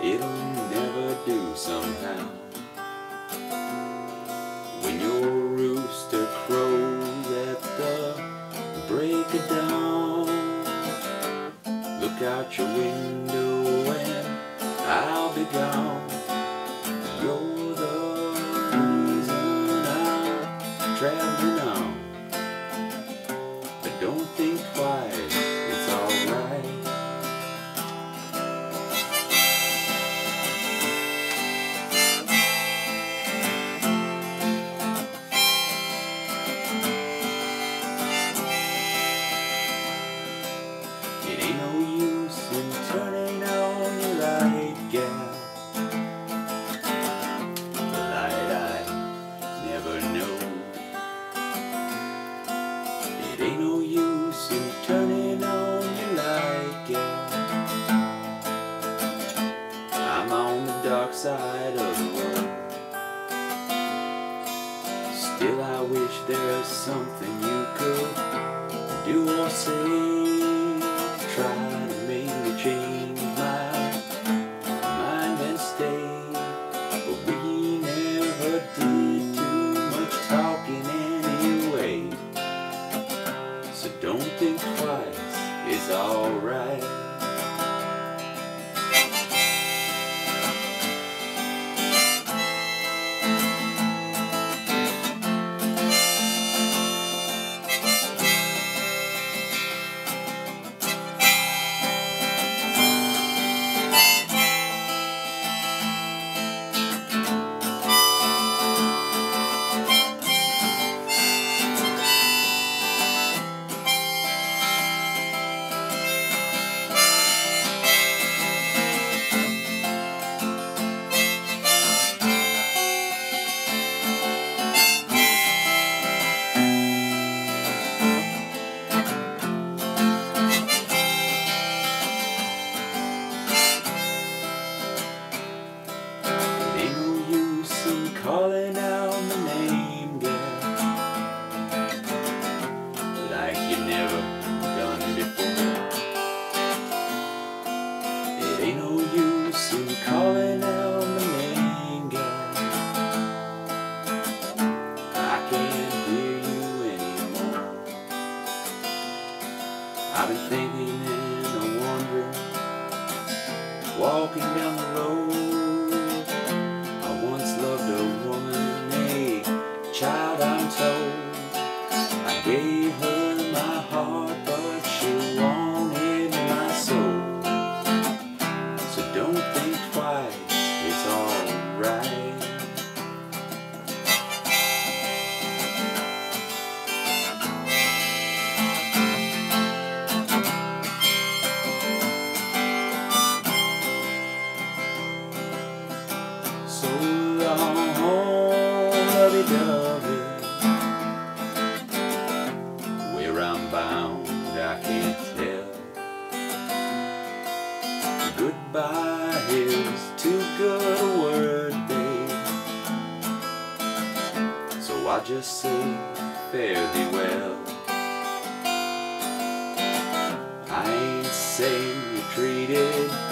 it'll never do somehow. When your rooster crows at the break of dawn, look out your window and I'll be gone. You're the reason I'm traveling on. But don't think twice, it's alright. It ain't no use in turning on your light, gal. The light I never know. It ain't no use in turning on your light, gal. I'm on the dark side of the road. Still I wish there's something you could do or say. Try to make me change my mind and stay, but we never did too much talking anyway. So don't think twice, it's alright. Calling out my name, girl, like you never done before. It ain't no use in calling out my name, girl. I can't hear you anymore. I've been thinking and wondering, walking down the road. Loved a woman, a child I'm told. I gave her my heart, but she wanted my soul. So don't think twice, it's alright. So lovey-dovey, where I'm bound I can't tell. Goodbye is too good a word, babe, so I just say fare thee well. I ain't saying you treated